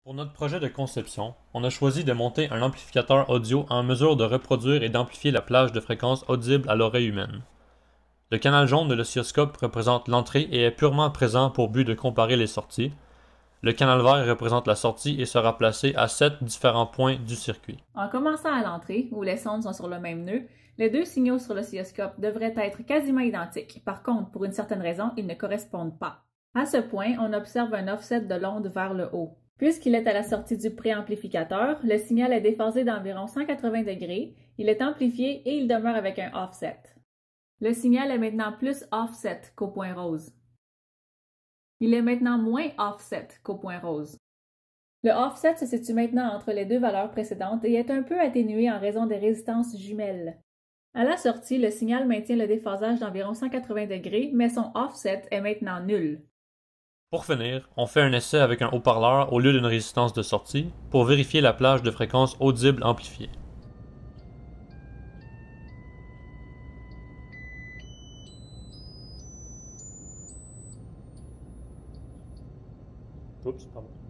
Pour notre projet de conception, on a choisi de monter un amplificateur audio en mesure de reproduire et d'amplifier la plage de fréquences audibles à l'oreille humaine. Le canal jaune de l'oscilloscope représente l'entrée et est purement présent pour but de comparer les sorties. Le canal vert représente la sortie et sera placé à 7 différents points du circuit. En commençant à l'entrée, où les sondes sont sur le même nœud, les deux signaux sur l'oscilloscope devraient être quasiment identiques. Par contre, pour une certaine raison, ils ne correspondent pas. À ce point, on observe un offset de l'onde vers le haut. Puisqu'il est à la sortie du préamplificateur, le signal est déphasé d'environ 180 degrés, il est amplifié et il demeure avec un offset. Le signal est maintenant plus offset qu'au point rose. Il est maintenant moins offset qu'au point rose. Le offset se situe maintenant entre les deux valeurs précédentes et est un peu atténué en raison des résistances jumelles. À la sortie, le signal maintient le déphasage d'environ 180 degrés, mais son offset est maintenant nul. Pour finir, on fait un essai avec un haut-parleur au lieu d'une résistance de sortie pour vérifier la plage de fréquences audibles amplifiées. Oups, pardon.